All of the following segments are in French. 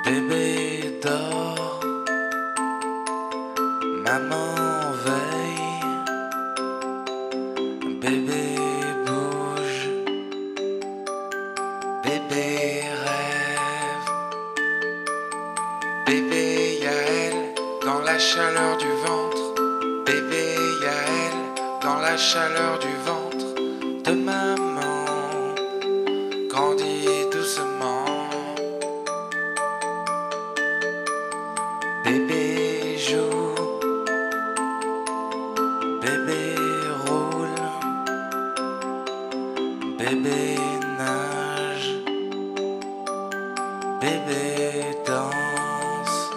Bébé dort, maman veille, bébé bouge, bébé rêve, bébé Yaël dans la chaleur du ventre, bébé Yaël dans la chaleur du ventre de maman, grandit doucement. Bébé joue, bébé roule, bébé nage, bébé danse,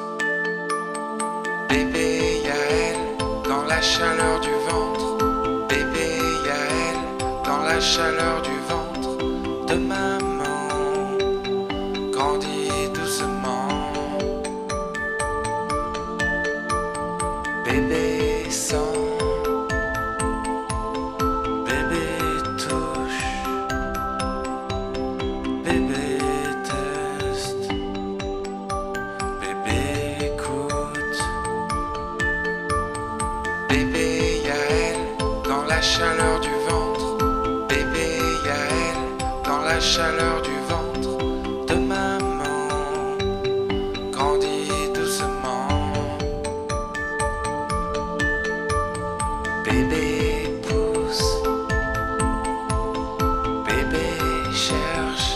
bébé Yaël dans la chaleur du ventre, bébé Yaël dans la chaleur du ventre de maman, grandit doucement. Bébé sent, bébé touche, bébé teste, bébé écoute, bébé Yaël dans la chaleur du ventre, bébé Yaël dans la chaleur du ventre de maman, grandit doucement. Bébé pousse, bébé cherche,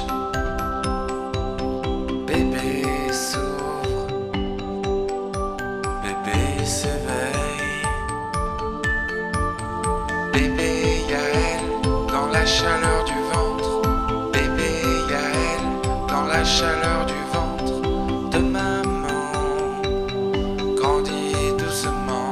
bébé s'ouvre, bébé s'éveille, bébé Yaël dans la chaleur du ventre, bébé Yaël dans la chaleur du ventre de maman, grandit doucement.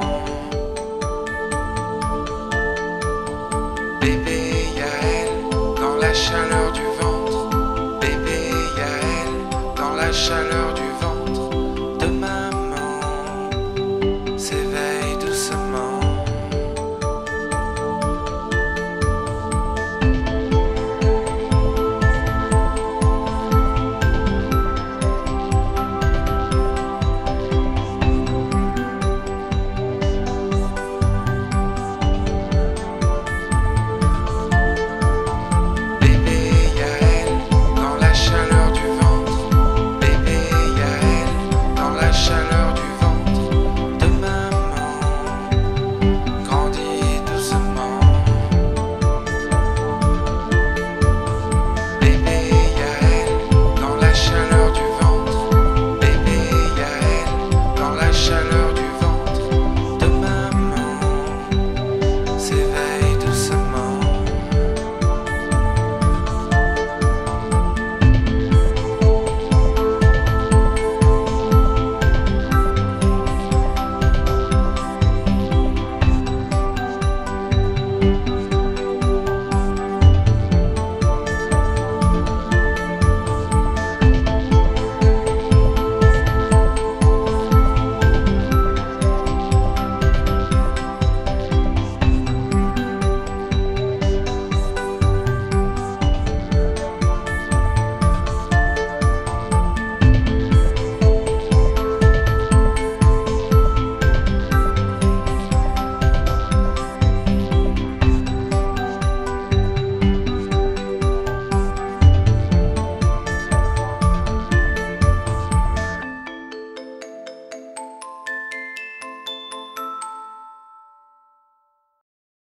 Bébé Yaël dans la chaleur du ventre, bébé Yaël dans la chaleur